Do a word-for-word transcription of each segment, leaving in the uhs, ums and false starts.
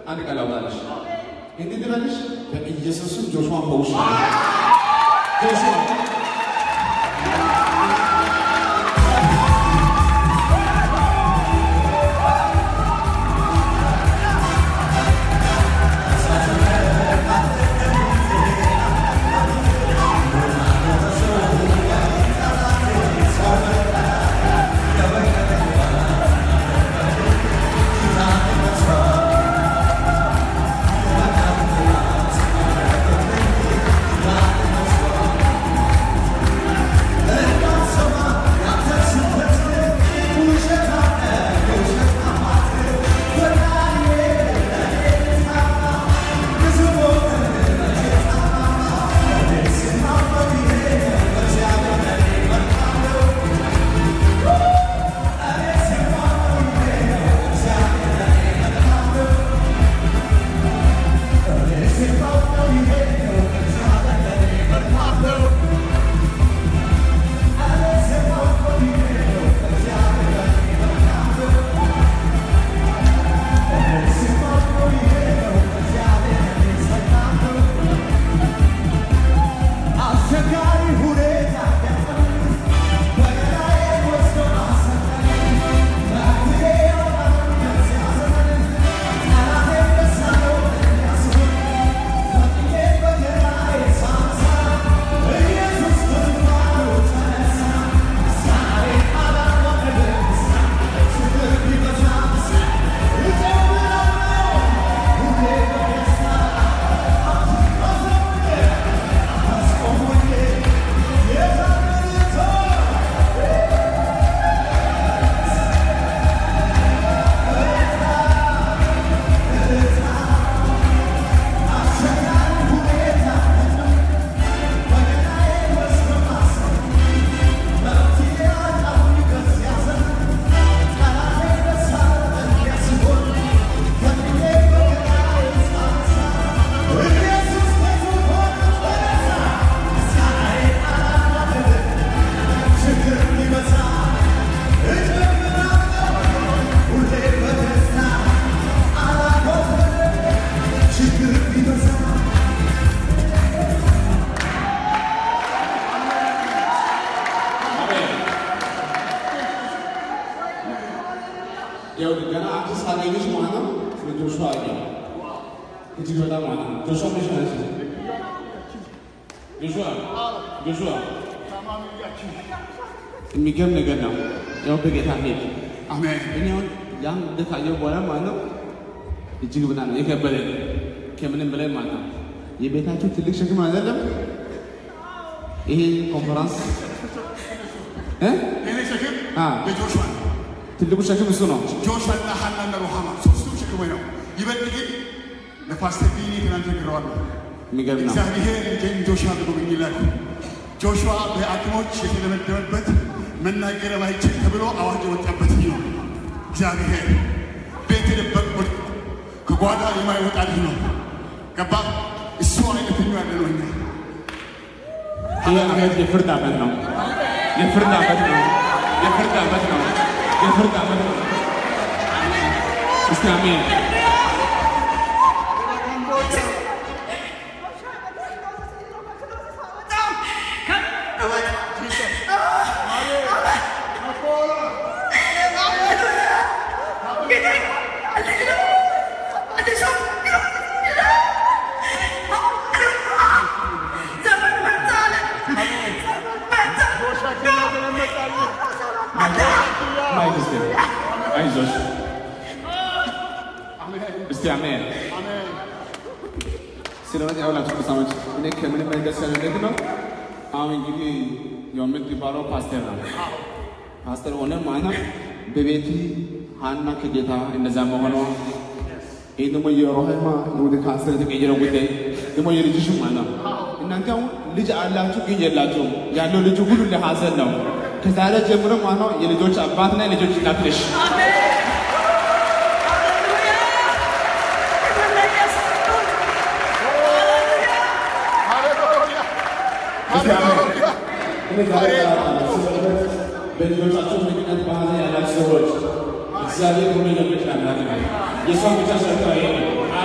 አንድ ቃል አውጣለሽ እንዴት ትላለሽ በኢየሱስም ጆሹዋ ፈውሽ ጆሹዋ የሚገርም ነገር ነው ያው በጌታ ሄድ አሜን እኔው ያን ደካየው በኋላ ማለት ነው እጅግ ብና ነው የከበደ ከምንም በላይ ማለት ነው የቤታችሁ ትልቅ ሸክም አይደለም ይሄ ኮንፈረንስ እ እኔ ሸክም አ በጆሹዋ ትልቁ ሸክም እሱ ነው ጆሹዋና ሐናና ሩሃማ ሶስቱ ሸክም ነው ይበልጥ ለፓስተር ቢኒ ትናንት ነግረዋል የሚገርም ነው እግዚአብሔር ልጄን ጆሹዋ ልጎብኝ ይላል ጆሹዋ በአጥሞች የተደመደመበት መናገር ባይችል ተብሎ አዋጅ ወጣበት ነው እግዚአብሔር ቤት ደበቅ ከጓዳ የማይወጣ ልጅ ነው ገባ እሱ አይነተኛው ያለ ነው እኛ ይሄ አመት የፍርድ አመት ነው የፍርድ አመት ነው የፍርድ አመት ነው የፍርድ አመት ነው እስቲ አሜን አይዞሽ እስቲ አሜን አሜን ስለዚህ ያውላችሁ ተሳማች እኔ ከምንም ነገር ሰለደግ ነው አሁን እንግዲህ የምትባለው ፓስተር ነው ፓስተር ሆነ ማለት በቤቲ ሃና ከጌታ እንደዛ መሆኑ ይሄ ደግሞ የሮሃማ ወደ ካንሰር ተቀየረው ጉዳይ ደግሞ የልጅሽ ማለት ነው እናንተ አሁን ልጅ አላችሁ ግን የላችሁም ያለው ልጅ ሁሉ ለሐዘን ነው ከዛሬ ጀምሮ ማለት ነው የልጆች አባትና የልጆች እናት ነሽ አሜን በልጆቻቸው ምክንያት በሐዘን ያላችሁ ሰዎች እግዚአብሔር ሁሉ ለምንድን አምላክ ነው የሰው ብቻ ሰርተው ይሄ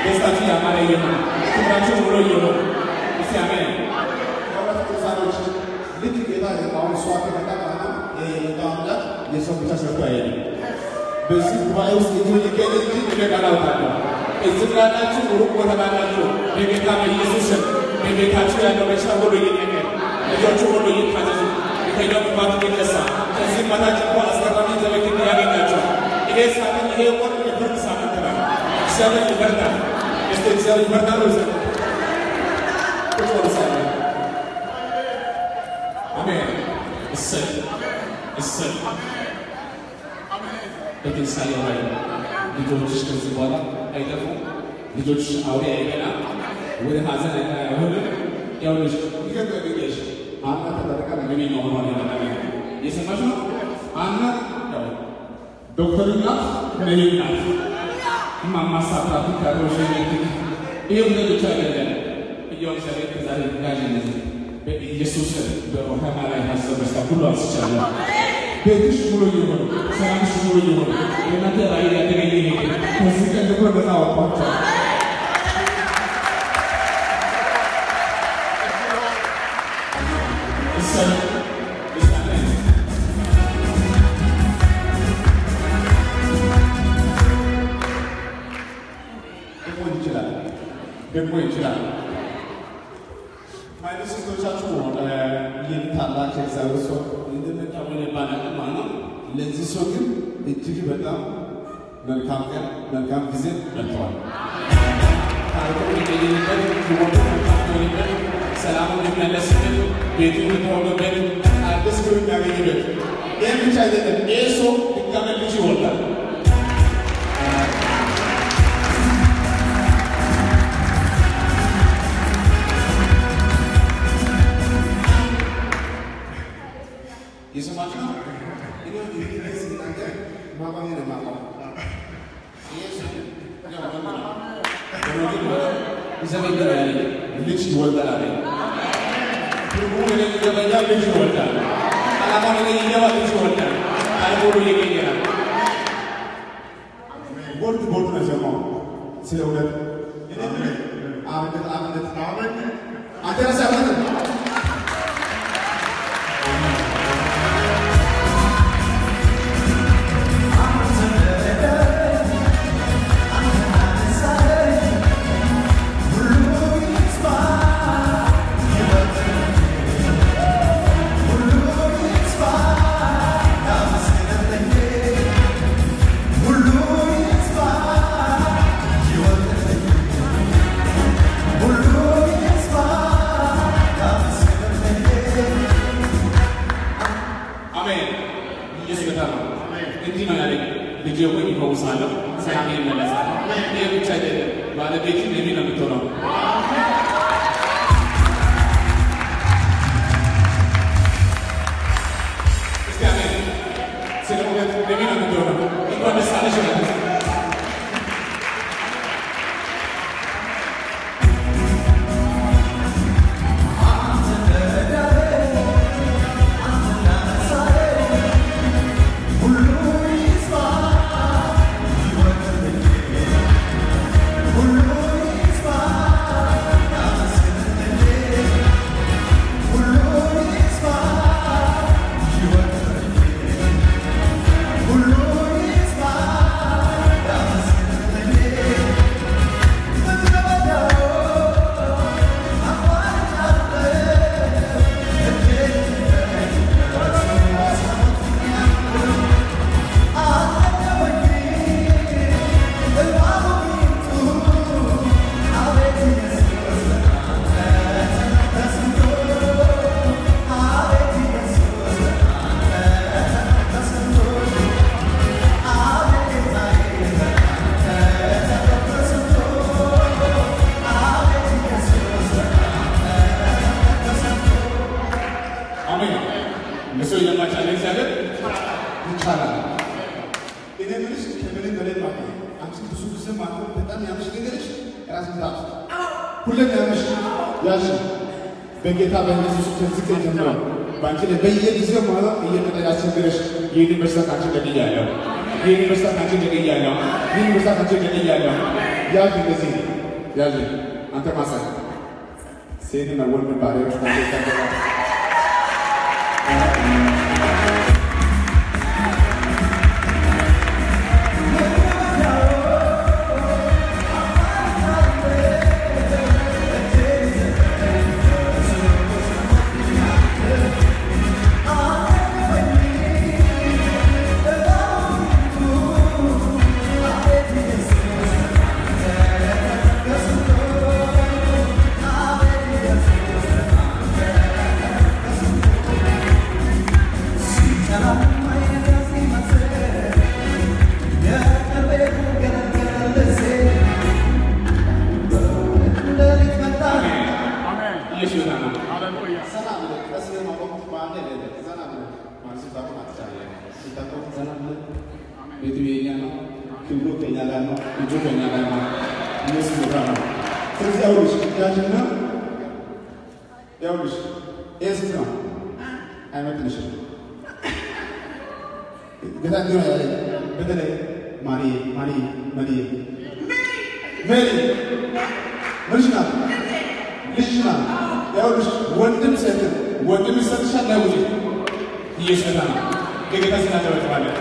ደስታችሁ ያማረ ይሁን ክብራችሁ ሙሉ ይሁን እስቲ አሜን ወራት ተሳሮች ልክ ጌታ አሁን ሷ ከመጣ በኋላ የመጣው የሰው ብቻ ሰርቶ አይደለም በዚህ ጉባኤ ውስጥ ይገኝ እንጂ እንደቀላውታለሁ እዚህ ጋራችሁ ሩቅ ቦታ ባላችሁ በጌታ በኢየሱስ ስም በቤታችሁ ያለው በሽታ ሁሉ ይነቀል ልጆቹ ሁሉ ይታዘዙ የተኛው ክፋት ይነሳ ከዚህ ማታችሁ እንኳን አስገራሚ ዘመን ያገኛቸው ይሄ ሳምንት ይሄ ወር የፍርድ ሳምንት ነው እግዚአብሔር ይፈርዳል እስቲ እግዚአብሔር ይፈርዳል ወይስ ቁጭ ብሎ ሳይሆን አሜን እሰይ እሰይ በትንሣኤ ላይ ልጆችሽ ከዚህ በኋላ አይጠፉም ልጆችሽ አውሬ አይበላ ወደ ሀዘን አይሆንም ያው ልጅ ይገባልሽ አና ተጠረቀ ለምን ነው ሆኖ ያለው የሰማሽ ነው አና ያው ዶክተርና ነይና ማማሳታ ተካሮሽ ይሄው ነው ብቻ አይደለም ይሄው እግዚአብሔር ከዛሬ ጋር እንደዚህ በኢየሱስ በሮሃማ ላይ ሀሳብ ሁሉ አስቻለሁ ቤትሽ ሙሉ ይሁን ሰላምሽ ሙሉ ይሁን እናንተ ራይ ያደረገ ይሄ ከዚህ ቀን ደግሞ በጣም አጥቷቸው እሰይ እሰይ ደግሞ ይችላል ደግሞ ይችላል ማለት ሰዎቻችሁ ይንታላች እግዚአብሔር ሰው እንደምታውቁ ባናቀም ማለት ለዚህ ሰው ግን እጅግ በጣም መልካም ቀን መልካም ጊዜ መጥቷል ታሪኩ ይገኝበት ይወጡ ይገኝበት ሰላም የሚመለስበት ቤቱ የተወለበት አዲስ ግብ የሚያገኝበት ይህ ብቻ አይደለም ይህ ሰው ድጋሜ ልጅ ይወልዳል የሰማችሁ ነው ይሄ ይሄስ ነገር ማባኔ ነው ማባኔ ኢየሱስ ያው ማባኔ ይዘበገራ ያለ ልጅ ይወልዳል አለ ሁሉ ወደ ገበያ ልጅ ይወልዳል አላማ ወደ ይገባ ልጅ ይወልዳል አይቦሉ ይገኛል ወርድ ቦርድ ነው ዘማው ስለውለት አሜን አሜን አሜን አሜን አተረሳበት በጌታ በኢየሱስ ክርስቶስ ጀምሮ ባንቺ በየጊዜው ማለት እየተጠያችን ድረስ ይህን በስተካች ደግያለሁ ይህን በስተካች ደግያለሁ ይህን በስተካች ደግያለሁ ያ እንደዚህ ያዥ አንተ ማሳጅ ሴትና ወንድ ባሪያዎች ናቸው። Belay, Mari, Mari, Mari. Mary, Mishna, Lishna, Elders, one them second, one them is such a language. Yes, madam. Take us another one.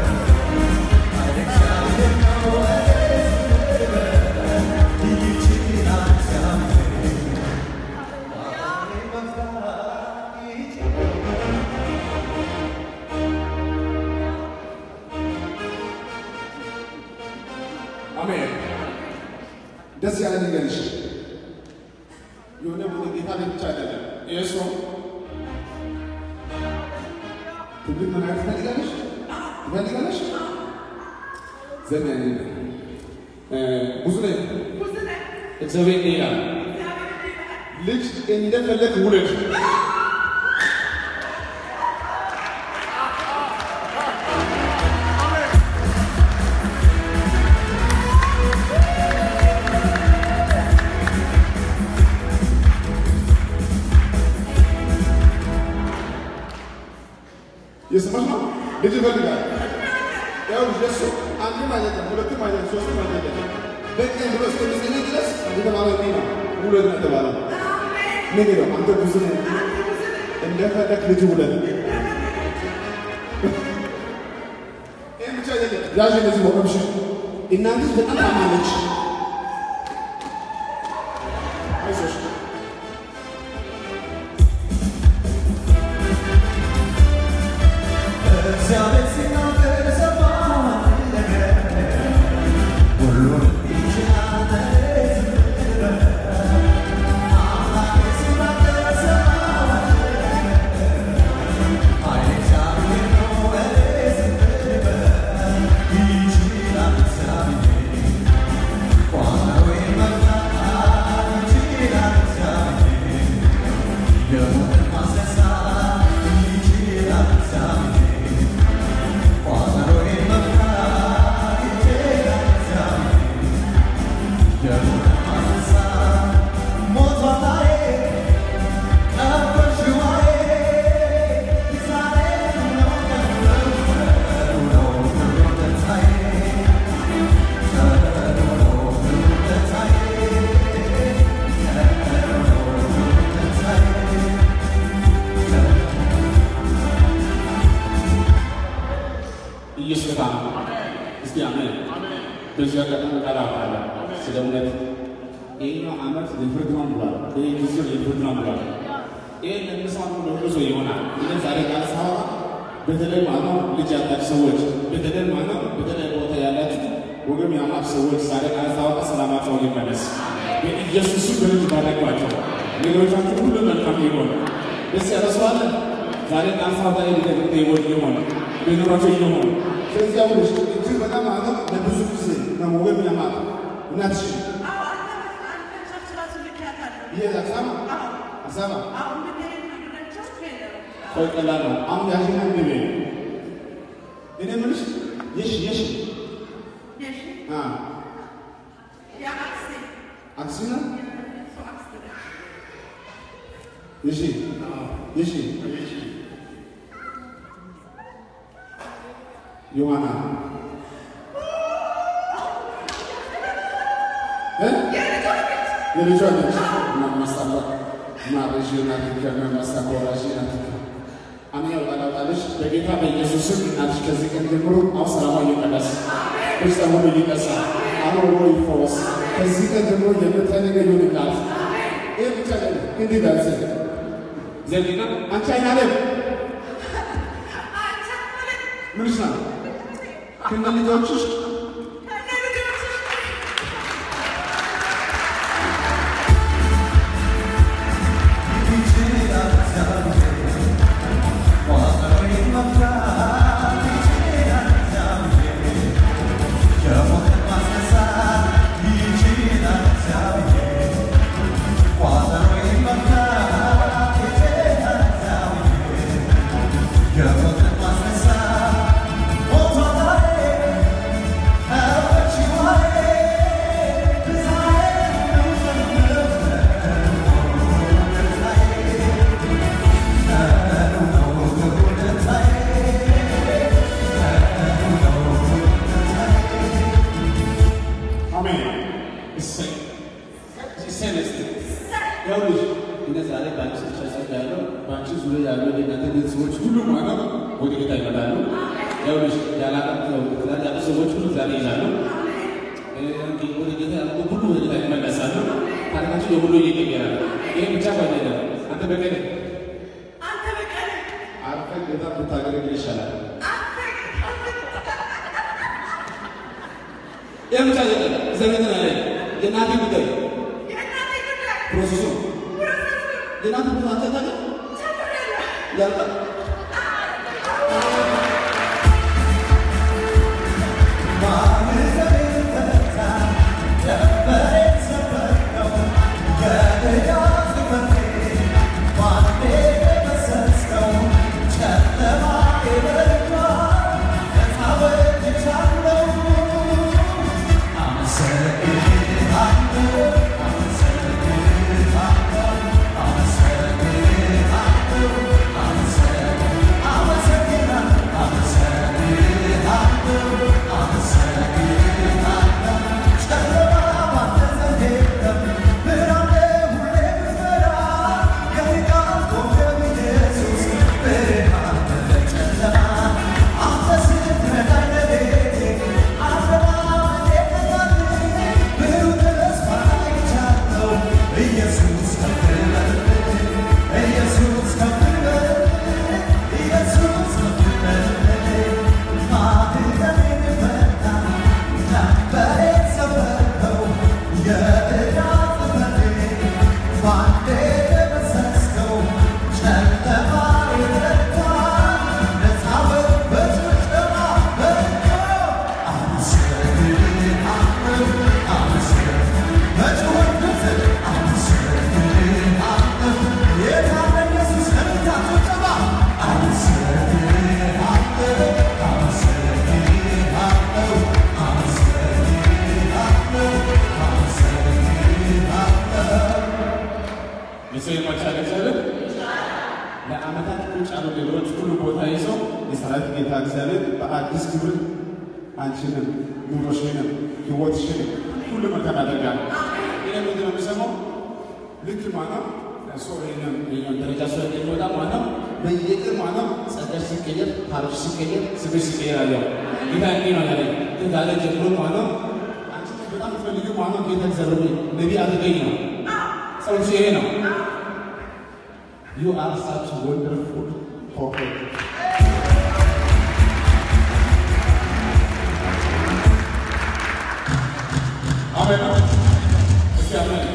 You ደስ ያለ ነገር እሺ የሆነ ወደ ጌታ ብቻ አይደለም እሱ ትብት ማለት ታዲያለሽ ታዲያለሽ ዘመን ብዙ ነው ብዙ ነው እግዚአብሔር ይላል ልጅ እንደፈለክ ውለድ يسمعنا بيجي بلغا يا وجسو عندي ما يجي ولكن ما يجي سوسي ما يجي بكين بس كل سنه جلس عندنا ما يجينا ولدنا تبعنا نيجي انت بوزنا انت فاتك لجي ولدنا ايه مش جاي يا جي لازم امشي ان انت بتطلع معلش ايش በተለይ ማነው ልጅ ያላችሁ ሰዎች በተለይ ማነው በተለይ ቦታ ያላችሁ ወገም ያማች ሰዎች ዛሬ ካሳውቃ ሰላማቸው ይመለስ በኢየሱስ ስም በልጅ ባረኳቸው ነገሮቻችሁ ሁሉ መልካም ይሆን ደስ ያለሷል ዛሬ ካሳውቃ ይደረግ ይወድ ይሆን በኑሯቸው ይሆን ስለዚህ አሁን እዚህ በጣም ማነው ለብዙ ጊዜ ነው ወገም ያማች እናትሽ አዎ አንተ አንተ ቻርጅ ልካታል ይሄዳሳማ አሳማ አዎ ቆይ ቀላል ነው አሁን ያሽና እንደኔ እኔ ምንሽ የሽ የሽ የሽ አ ያ አክሲ አክሲ ነው የሽ የሽ የሽ ዮሐና እ የልጇ ልጅ ማማሳባ ማረጅና ከማማሳባራጅና አሜን ወላላሽ በጌታ በኢየሱስ ስም እናትሽ ከዚህ ቀን ጀምሮ አሁን ሰላሟ ይመለስ ክርስቲያኑ ይነሳ አሁን ወይ ይፈወስ ከዚህ ቀን ጀምሮ የምትፈልገው ይሁንላት ይሄ ብቻ ነው እንዴ ዳንስ ዘሊና አንቺ አይናለም አንቺ ምን ይሻል ከነ ልጆችሽ የናቲ ጉዳይ ፕሮሰሱ የናቲ ጉዳይ ታታ ያልቃ You are such a wonderful prophet. Amen. Okay, amen.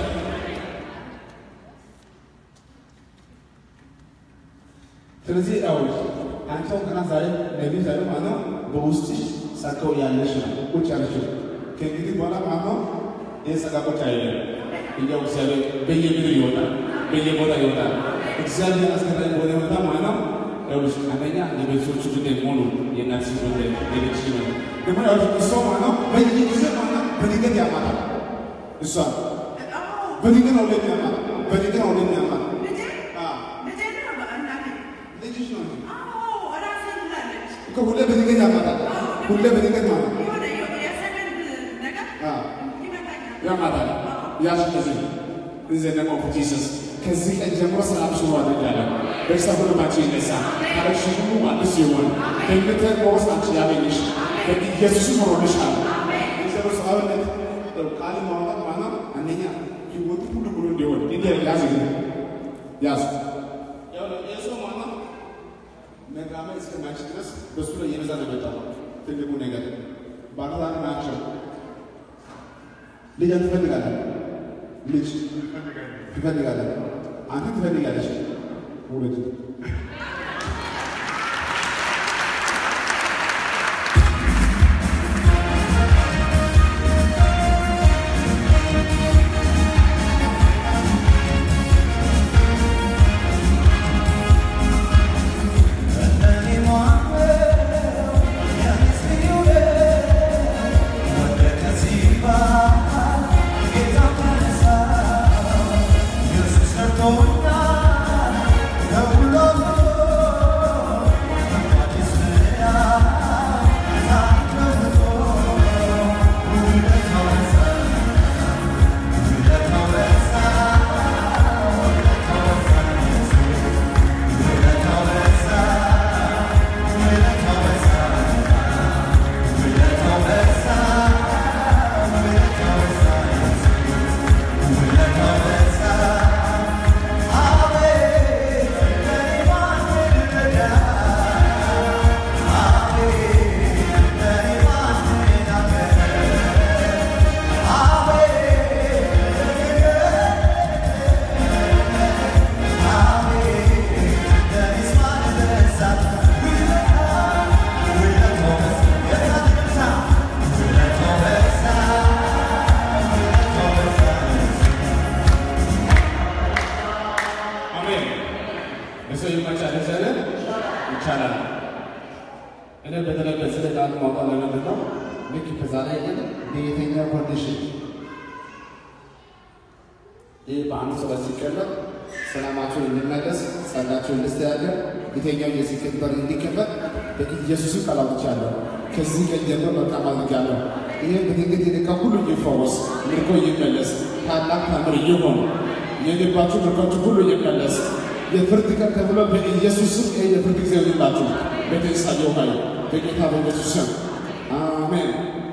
ስለዚህ አውል አንተው ገና ዛሬ ነቢይ ዛሬ ማነው በውስጥሽ ጸጋው ያለሽ ነው ቁጭ ያለሽ ነው። ከእንግዲህ በኋላ ማነው የጸጋ ቁጭ አይደለም። እኛው እግዚአብሔር በየምድር ይወጣል፣ በየቦታ ይወጣል። እግዚአብሔር አስገራሚ በሆነ ሁኔታ ማነው ያውልሽ አንደኛ የቤተሰቦቹ ጉዳይ መሆኑ የእናትሽ ጉዳይ የልጅሽ ነው። ደግሞ ያው እሷ ማነው በየጊዜው ማነው በድንገት ያማታል። እሷ በድንገት ነው ለሚያማት በድንገት ነው ለሚያማት ሁሌ በድንገት ያማታል። ሁሌ በድንገት ማለት ያማታል። ያሽ ከዚህ እዚህ ደግሞ ጂሰስ ከዚህ ቀን ጀምሮ ሰላም ሽሮ አድርጋለሁ። በሽታ ሁሉ ባንቺ ይነሳ፣ ታሪክሽ ሁሉ አዲስ ይሆን። በእምነት በውስጣችሁ ያገኝሽ በኢየሱስ ሆኖልሻል። እግዚአብሔር ሰውነት ቃል ማውጣት ማለት አንደኛ ህይወቱ ሁሉ ሙሉ እንዲሆን እንዲህ ያዝ ያዝ ያው ለእሱ ማለት መጋመ እስከማች ድረስ በሱ ላይ የበዛ ነው የመጣው ትልቁ ነገር ባላና ናቸው። ልጅ ትፈልጋለህ? ልጅ ትፈልጋለህ? አንተ ትፈልጋለሽ? ሁለት ይቻላል። እኔ በተለይ በዚህ ላይ ቃል ማውጣት ለምንድን ነው? ልክ በዛሬ ግን በየትኛ ኮንዲሽን ይህ በአንድ ሰው ላይ ሲቀመጥ ሰላማቸውን እንዲመለስ ጸጋቸውን እንዲስተካከል የተኛው የስኬት በር እንዲከፈት በኢየሱስም ቃል አውጥቻለሁ። ከዚህ ቀን ጀምሮ መልካም አድርጋለሁ። ይህን በድንገት የነካ ሁሉ ይፈወስ፣ ምርኮ ይመለስ፣ ታላቅ ታምር ይሁን። የልባችሁ ምርኮችሁ ሁሉ ይመለስ። የፍርድ ቀን ተብሎ በኢየሱስም ይህ የፍርድ ጊዜ ይሁንላችሁ። በትንሣኤው ኃይል በጌታ በኢየሱስ ስም አሜን።